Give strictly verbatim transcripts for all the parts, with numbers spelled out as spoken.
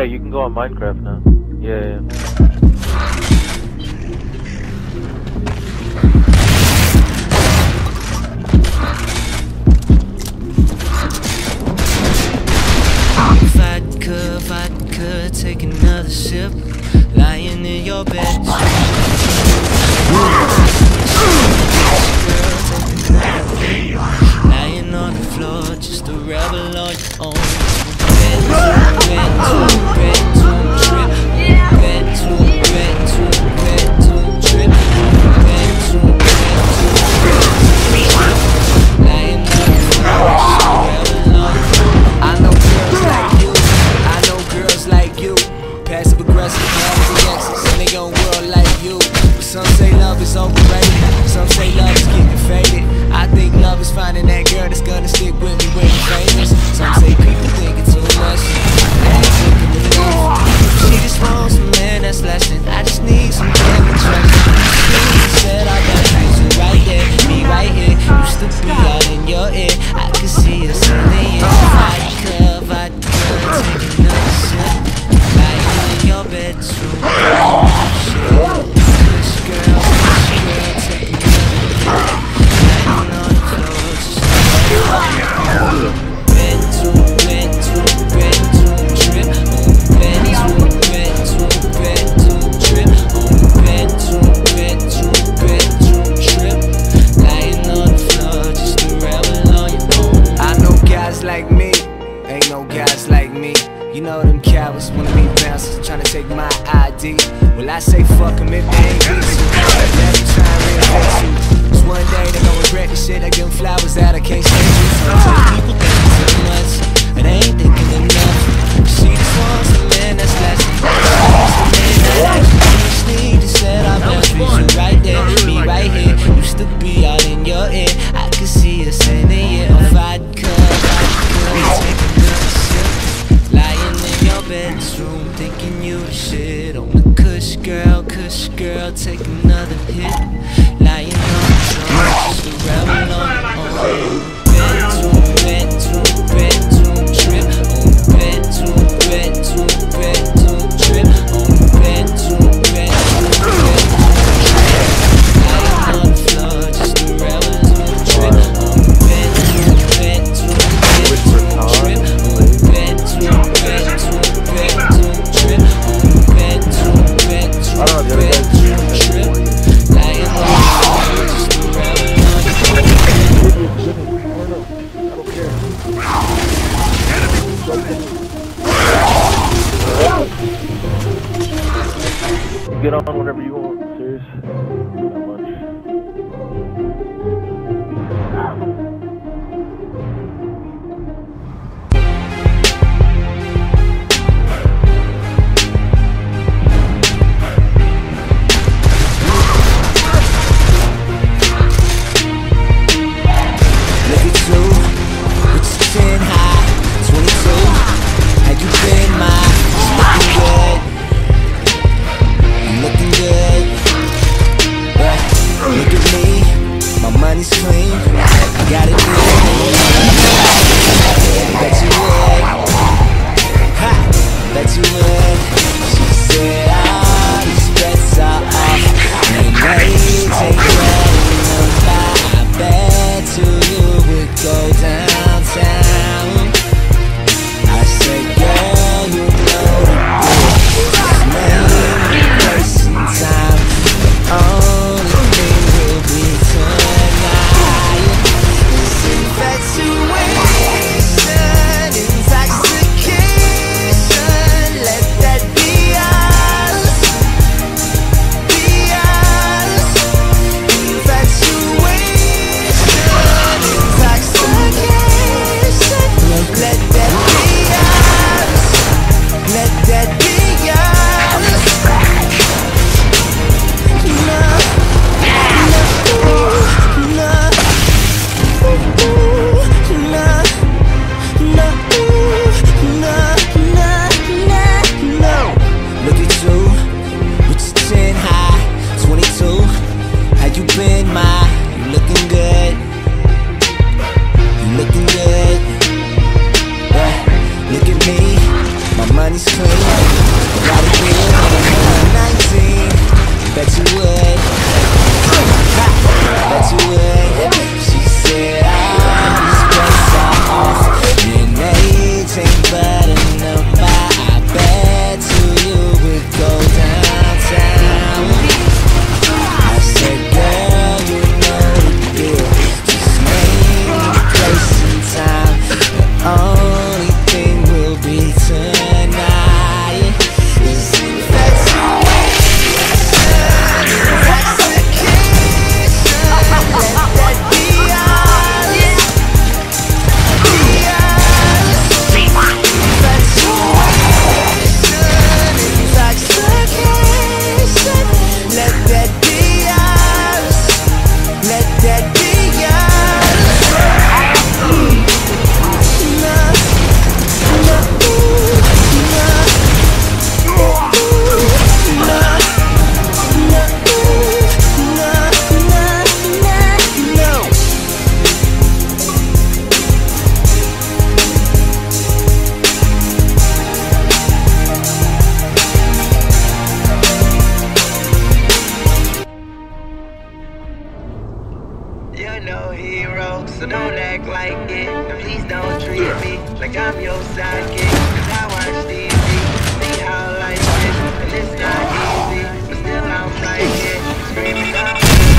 yeah, you can go on Minecraft now. Yeah, yeah. Vodka, vodka, take another sip. Lying in your bed. Lying on the floor, just a rebel on your own. Bed to bed to bed to trip. Bed to bed to bed to trip. Bed to bed to trip. Lying on the floor, just a rebel on your own. I know girls like you, I know girls like you. Passive aggressive, having reactions in their own world like you. But some say love is overrated, some say love is getting faded. I think love is finding that girl that's gonna stick with me when you're famous. Some say people thinking too much, they ain't thinking enough. She just wants a man that's lasting, I just need some damn attraction. She said I got you right there, me right here. Used to be out in your ear, I could see us in the air. Vodka, vodka, take another sip. Lying in your bedroom, shit. Push girl, push girl, take another hit. Lying on the floor, just bed to bed to bed to trip. Bed to bed to bed to trip. Bed to bed to bed to trip. Lying on the floor, just a rebel on your own. I know guys like me, ain't no guys like me. You know them cowards wanna be bouncers, tryna take my I D. Well, I say fuck them if they ain't decent. Let them try and reinvent you. Cause one day they gon' regret the shit. I give them flowers that I can't stand you. Sometimes people thinking too much, and they ain't thinking enough. She just wants a man that's lasting. She wants a man that actually just need. Just said I best treat you right there, me right here. Used to be out in your ear, I could see us in the air. On vodka, vodka, take another sip. Lying in your bedroom, thinking you the shit. On the kush girl, kush girl, take another hit. Lying on the floor, just a rebel on your own. Bed to bed to bed to trip. On bed to bed to bed to trip. On bed to bed to bed to trip. Lying on the floor, just a rebel on the trip. On bed to bed to bed to trip. On bed to bed to bed to trip. On bed to bed to bed to trip. Lying on the floor, just a rebel on your own. Get on whenever you want, serious. Not much. Look at you, with your chin high, twenty-two. Had you been mine, looking good, looking good. your hero, so don't act like it. And please don't treat me like I'm your sidekick. Cause I watch T V, see how life is, and it's not easy, but still I'm right here, screaming out.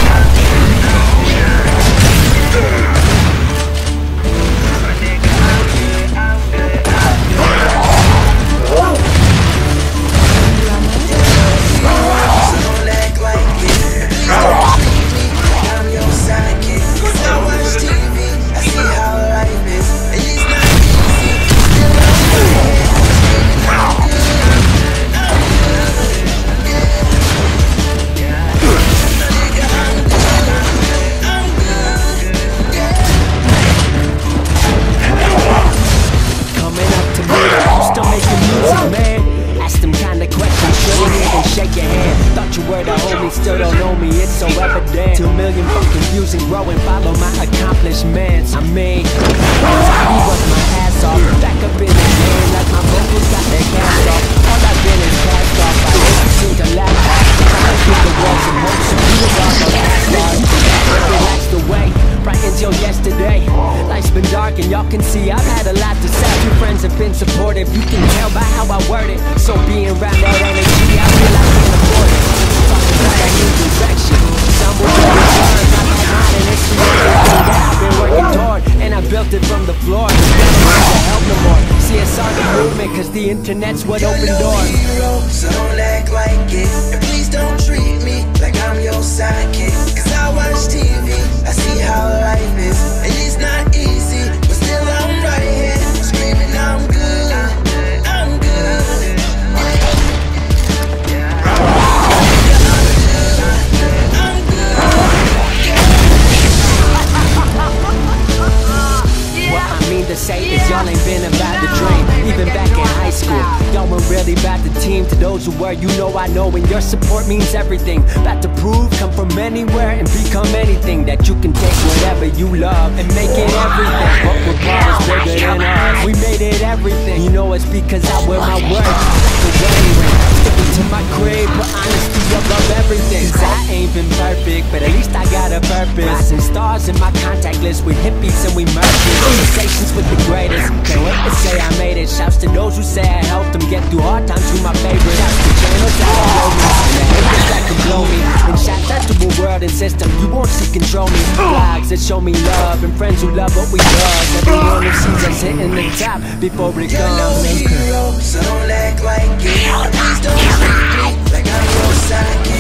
My nigga, I'm good, I'm good, I'm good. So don't act like it. Please don't treat me like I'm your sidekick. Cause I watch T V, I see how life is, and it's not easy, still I'm right here, screaming I'm good, I'm good, yeah. My nigga, I'm good, I'm good, yeah. Coming up to me, you still making music, man. Ask them kind of questions, shouldn't even shake your hand. Thought you were the homie, still don't know me, it's so evident. Two million from confusing, growing, follow my accomplishments. I mean, he was my ass off, back up in the game like my vocals got their cast off. All I've been is cast off, I never seem to laugh off. Trying to keep the walls in motion, you was all the last life. Relaxed away, right until yesterday. Life's been dark and y'all can see I've had a lot to say. Your friends have been supportive, you can tell by how I word it. So being around that energy, I feel I can't afford it. Talking about that new direction, stumble to the turn, not like mine, and it's the only thing that I've been working toward. And I built it from the floor, just never need to help no more. See, it's on the movement, cause the internet's what opened doors. Hero, so don't act like it, and please don't treat me like I'm your sidekick. Cause I watch T V, I see how life is, and it's not easy, but still I'm right here, screaming I'm good, I'm good. What I mean to say is y'all ain't been about the dream. Even back in high school, y'all weren't really about the team. To those who were, you know I know, and your support means everything. About to prove, come from anywhere and become anything. That you can take whatever you love and make it everything. But we're brothers bigger than us, we made it everything. You know it's because I wear my words like a wedding ring. Sticking to my grave, but honesty above everything. Cause I ain't been perfect, but at least I got a purpose. Rising stars in my contact list with hippies and we merged. Conversations with the greatest, can't wait to say I made it. Shouts to those who say I helped them get through hard times, who my favorite. Shouts to channels that blow me, and the haters that can blow me. And shouts out to a world and system, you won't see control me. Flags that show me love, and friends who love what we love. Everyone who sees us hitting the top before it You're no comes. hero, so don't act like it. Please don't treat me like I'm your sidekick.